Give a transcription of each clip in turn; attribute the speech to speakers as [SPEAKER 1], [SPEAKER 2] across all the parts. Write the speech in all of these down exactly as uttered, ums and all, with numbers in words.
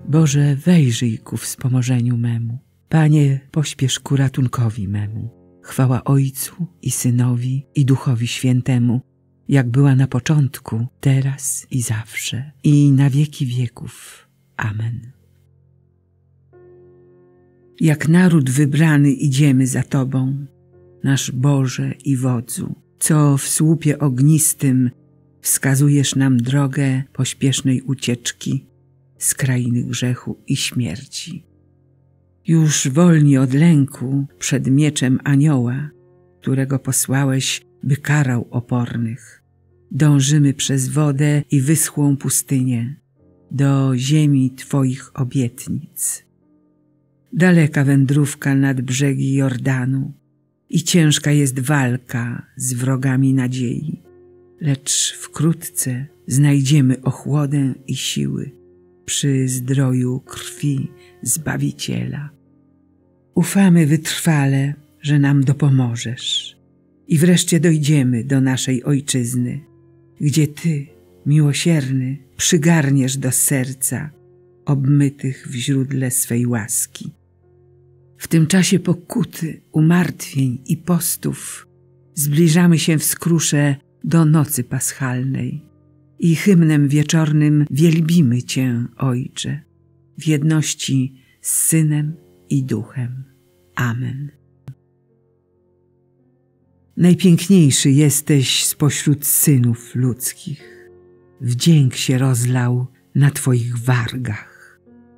[SPEAKER 1] Boże, wejrzyj ku wspomożeniu memu. Panie, pośpiesz ku ratunkowi memu. Chwała Ojcu i Synowi i Duchowi Świętemu, jak była na początku, teraz i zawsze, i na wieki wieków. Amen. Jak naród wybrany idziemy za Tobą, nasz Boże i Wodzu, co w słupie ognistym wskazujesz nam drogę pośpiesznej ucieczki z krainy grzechu i śmierci. Już wolni od lęku przed mieczem anioła, którego posłałeś, by karał opornych, dążymy przez wodę i wyschłą pustynię do ziemi Twoich obietnic. Daleka wędrówka nad brzegi Jordanu i ciężka jest walka z wrogami nadziei, lecz wkrótce znajdziemy ochłodę i siły przy zdroju krwi Zbawiciela. Ufamy wytrwale, że nam dopomożesz i wreszcie dojdziemy do naszej Ojczyzny, gdzie Ty, miłosierny, przygarniesz do serca obmytych w źródle swej łaski. W tym czasie pokuty, umartwień i postów zbliżamy się w skrusze do nocy paschalnej i hymnem wieczornym wielbimy Cię, Ojcze, w jedności z Synem i Duchem. Amen. Najpiękniejszy jesteś spośród synów ludzkich. Wdzięk się rozlał na Twoich wargach.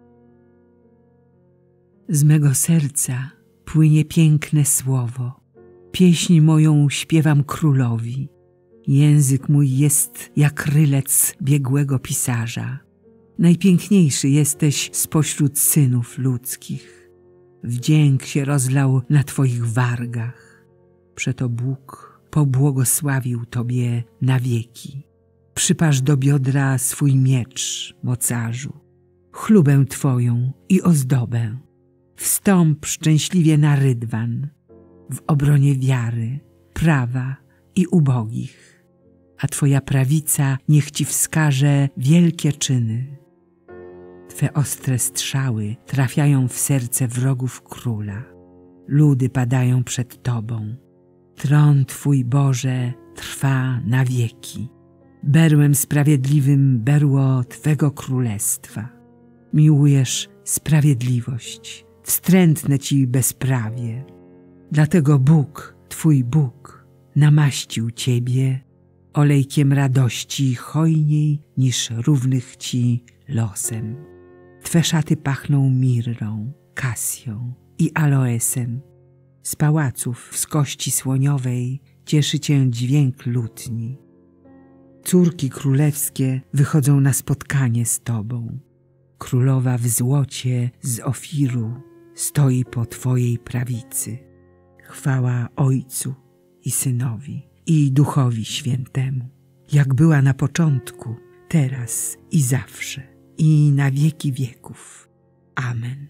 [SPEAKER 1] Z mego serca płynie piękne słowo. Pieśń moją śpiewam królowi. Język mój jest jak rylec biegłego pisarza. Najpiękniejszy jesteś spośród synów ludzkich. Wdzięk się rozlał na Twoich wargach. Przeto Bóg pobłogosławił Tobie na wieki. Przypasz do biodra swój miecz, mocarzu, chlubę Twoją i ozdobę. Wstąp szczęśliwie na rydwan, w obronie wiary, prawa i ubogich, a Twoja prawica niech Ci wskaże wielkie czyny. Twe ostre strzały trafiają w serce wrogów króla. Ludy padają przed Tobą. Tron Twój, Boże, trwa na wieki. Berłem sprawiedliwym berło Twego królestwa. Miłujesz sprawiedliwość, wstrętne Ci bezprawie. Dlatego Bóg, Twój Bóg, namaścił Ciebie olejkiem radości hojniej niż równych Ci losem. Twe szaty pachną mirrą, kasją i aloesem. Z pałaców z kości słoniowej cieszy Cię dźwięk lutni. Córki królewskie wychodzą na spotkanie z Tobą. Królowa w złocie z Ofiru stoi po Twojej prawicy. Chwała Ojcu i Synowi i Duchowi Świętemu, jak była na początku, teraz i zawsze, i na wieki wieków. Amen.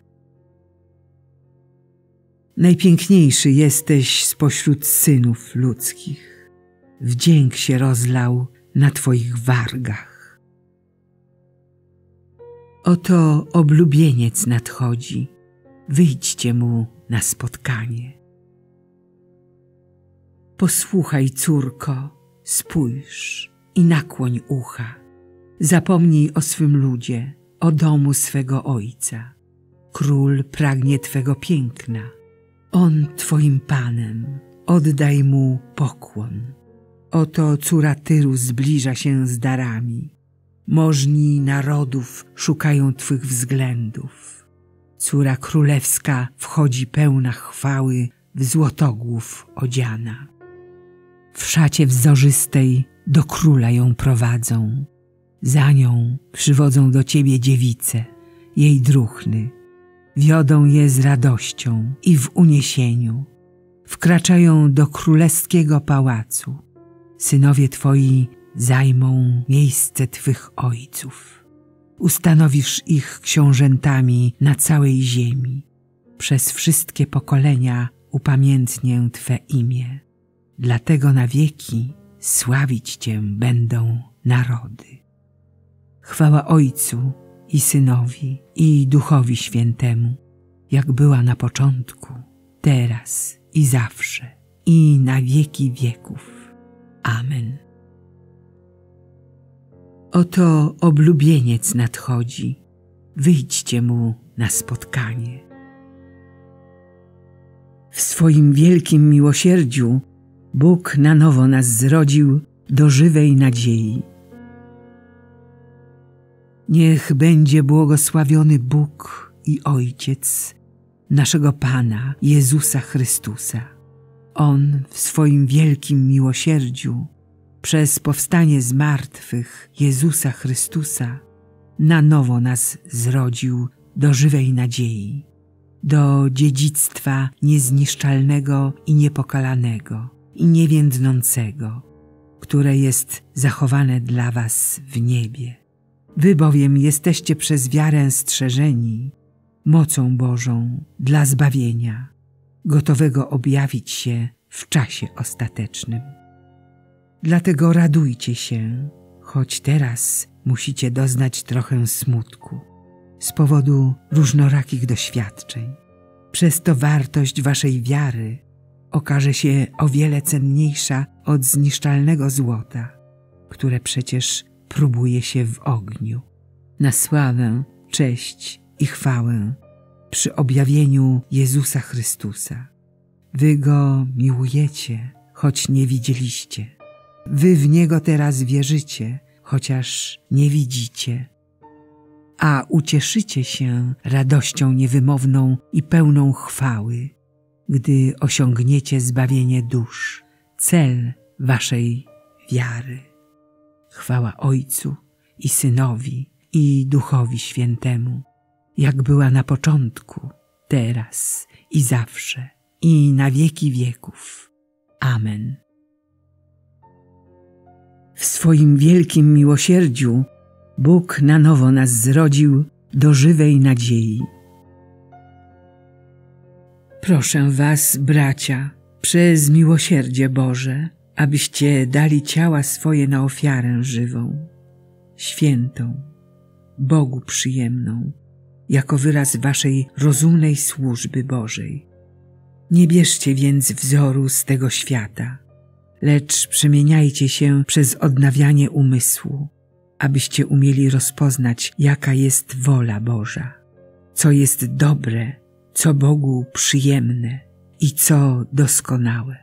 [SPEAKER 1] Najpiękniejszy jesteś spośród synów ludzkich. Wdzięk się rozlał na Twoich wargach. Oto oblubieniec nadchodzi, wyjdźcie mu na spotkanie. Posłuchaj, córko, spójrz i nakłoń ucha. Zapomnij o swym ludzie, o domu swego ojca. Król pragnie Twego piękna. On Twoim Panem, oddaj mu pokłon. Oto córa Tyru zbliża się z darami. Możni narodów szukają Twych względów. Córa królewska wchodzi pełna chwały, w złotogłów odziana. W szacie wzorzystej do króla ją prowadzą. Za nią przywodzą do Ciebie dziewice, jej druhny. Wiodą je z radością i w uniesieniu. Wkraczają do królewskiego pałacu. Synowie Twoi zajmą miejsce Twych ojców. Ustanowisz ich książętami na całej ziemi. Przez wszystkie pokolenia upamiętnię Twe imię. Dlatego na wieki sławić Cię będą narody. Chwała Ojcu i Synowi, i Duchowi Świętemu, jak była na początku, teraz i zawsze, i na wieki wieków. Amen. Oto oblubieniec nadchodzi, wyjdźcie mu na spotkanie. W swoim wielkim miłosierdziu Bóg na nowo nas zrodził do żywej nadziei. Niech będzie błogosławiony Bóg i Ojciec naszego Pana Jezusa Chrystusa. On w swoim wielkim miłosierdziu przez powstanie z martwych Jezusa Chrystusa na nowo nas zrodził do żywej nadziei, do dziedzictwa niezniszczalnego i niepokalanego i niewiędnącego, które jest zachowane dla was w niebie. Wy bowiem jesteście przez wiarę strzeżeni mocą Bożą dla zbawienia, gotowego objawić się w czasie ostatecznym. Dlatego radujcie się, choć teraz musicie doznać trochę smutku z powodu różnorakich doświadczeń. Przez to wartość waszej wiary okaże się o wiele cenniejsza od zniszczalnego złota, które przecież próbuje się w ogniu. Na sławę, cześć i chwałę przy objawieniu Jezusa Chrystusa. Wy Go miłujecie, choć nie widzieliście. Wy w Niego teraz wierzycie, chociaż nie widzicie. A ucieszycie się radością niewymowną i pełną chwały, gdy osiągniecie zbawienie dusz, cel waszej wiary. Chwała Ojcu i Synowi i Duchowi Świętemu, jak była na początku, teraz i zawsze, i na wieki wieków. Amen. W swoim wielkim miłosierdziu Bóg na nowo nas zrodził do żywej nadziei. Proszę was, bracia, przez miłosierdzie Boże, abyście dali ciała swoje na ofiarę żywą, świętą, Bogu przyjemną, jako wyraz waszej rozumnej służby Bożej. Nie bierzcie więc wzoru z tego świata, lecz przemieniajcie się przez odnawianie umysłu, abyście umieli rozpoznać, jaka jest wola Boża, co jest dobre, co Bogu przyjemne i co doskonałe.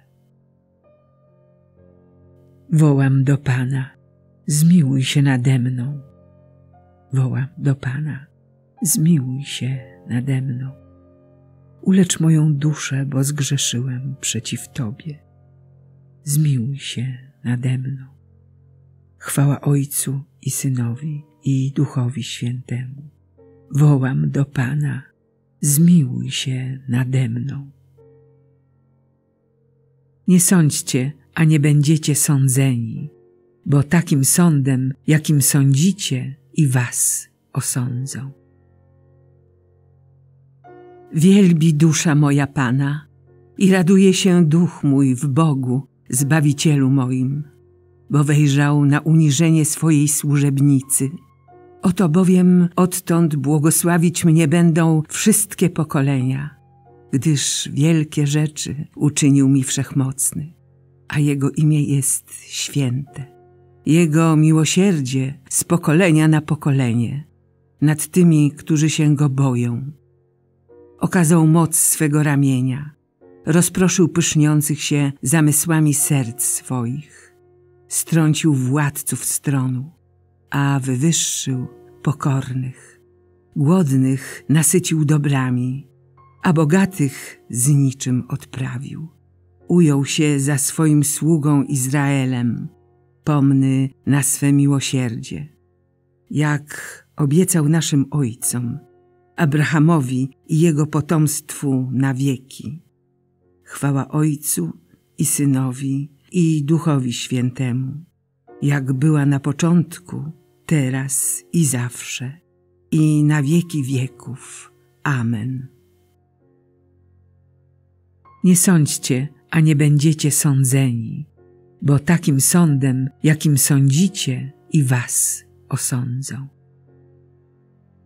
[SPEAKER 1] Wołam do Pana, zmiłuj się nade mną. Wołam do Pana, zmiłuj się nade mną. Ulecz moją duszę, bo zgrzeszyłem przeciw Tobie. Zmiłuj się nade mną. Chwała Ojcu i Synowi i Duchowi Świętemu. Wołam do Pana, zmiłuj się nade mną. Nie sądźcie, a nie będziecie sądzeni, bo takim sądem, jakim sądzicie, i was osądzą. Wielbi dusza moja Pana i raduje się duch mój w Bogu, Zbawicielu moim, bo wejrzał na uniżenie swojej służebnicy. Oto bowiem odtąd błogosławić mnie będą wszystkie pokolenia, gdyż wielkie rzeczy uczynił mi Wszechmocny, a Jego imię jest święte. Jego miłosierdzie z pokolenia na pokolenie nad tymi, którzy się Go boją. Okazał moc swego ramienia, rozproszył pyszniących się zamysłami serc swoich, strącił władców stronu, a wywyższył pokornych. Głodnych nasycił dobrami, a bogatych z niczym odprawił. Ujął się za swoim sługą Izraelem, pomny na swe miłosierdzie, jak obiecał naszym ojcom, Abrahamowi i jego potomstwu na wieki. Chwała Ojcu i Synowi i Duchowi Świętemu, jak była na początku, teraz i zawsze, i na wieki wieków. Amen. Nie sądźcie, a nie będziecie sądzeni, bo takim sądem, jakim sądzicie, i was osądzą.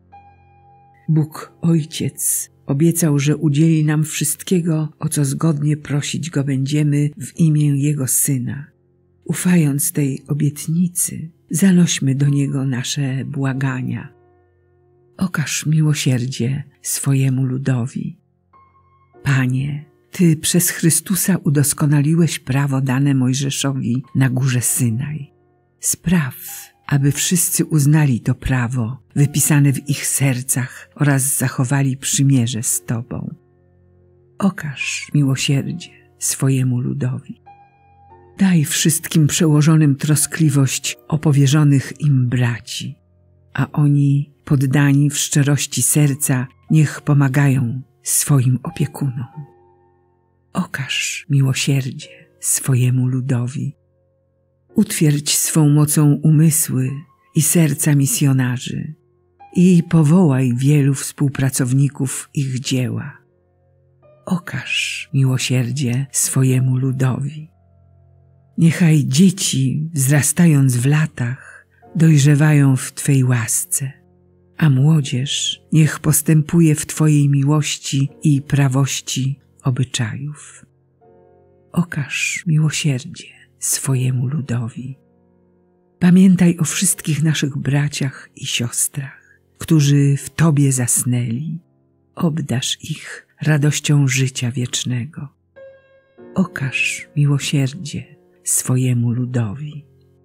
[SPEAKER 1] Bóg Ojciec obiecał, że udzieli nam wszystkiego, o co zgodnie prosić Go będziemy w imię Jego Syna. Ufając tej obietnicy, zanośmy do Niego nasze błagania. Okaż miłosierdzie swojemu ludowi. Panie, Ty przez Chrystusa udoskonaliłeś prawo dane Mojżeszowi na górze Synaj. Spraw, aby wszyscy uznali to prawo wypisane w ich sercach oraz zachowali przymierze z Tobą. Okaż miłosierdzie swojemu ludowi. Daj wszystkim przełożonym troskliwość o powierzonych im braci, a oni, poddani w szczerości serca, niech pomagają swoim opiekunom. Okaż miłosierdzie swojemu ludowi. Utwierdź swą mocą umysły i serca misjonarzy i powołaj wielu współpracowników ich dzieła. Okaż miłosierdzie swojemu ludowi. Niechaj dzieci, wzrastając w latach, dojrzewają w Twej łasce, a młodzież niech postępuje w Twojej miłości i prawości obyczajów. Okaż miłosierdzie swojemu ludowi. Pamiętaj o wszystkich naszych braciach i siostrach, którzy w Tobie zasnęli. Obdarz ich radością życia wiecznego. Okaż miłosierdzie swojemu ludowi.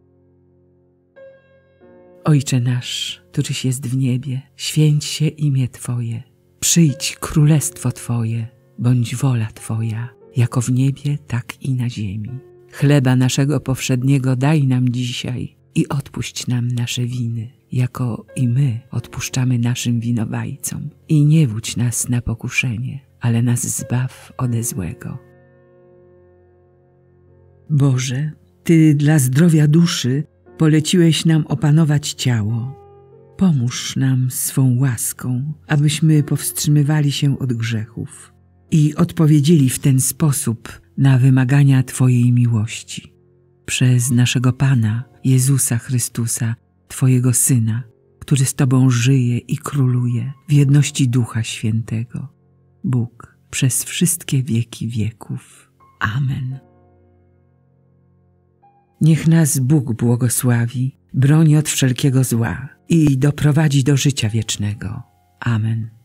[SPEAKER 1] Ojcze nasz, któryś jest w niebie, święć się imię Twoje. Przyjdź królestwo Twoje, bądź wola Twoja, jako w niebie, tak i na ziemi. Chleba naszego powszedniego daj nam dzisiaj i odpuść nam nasze winy, jako i my odpuszczamy naszym winowajcom. I nie wódź nas na pokuszenie, ale nas zbaw ode złego. Boże, Ty dla zdrowia duszy poleciłeś nam opanować ciało. Pomóż nam swą łaską, abyśmy powstrzymywali się od grzechów i odpowiedzieli w ten sposób na wymagania Twojej miłości. Przez naszego Pana, Jezusa Chrystusa, Twojego Syna, który z Tobą żyje i króluje w jedności Ducha Świętego. Bóg przez wszystkie wieki wieków. Amen. Niech nas Bóg błogosławi, broni od wszelkiego zła i doprowadzi do życia wiecznego. Amen.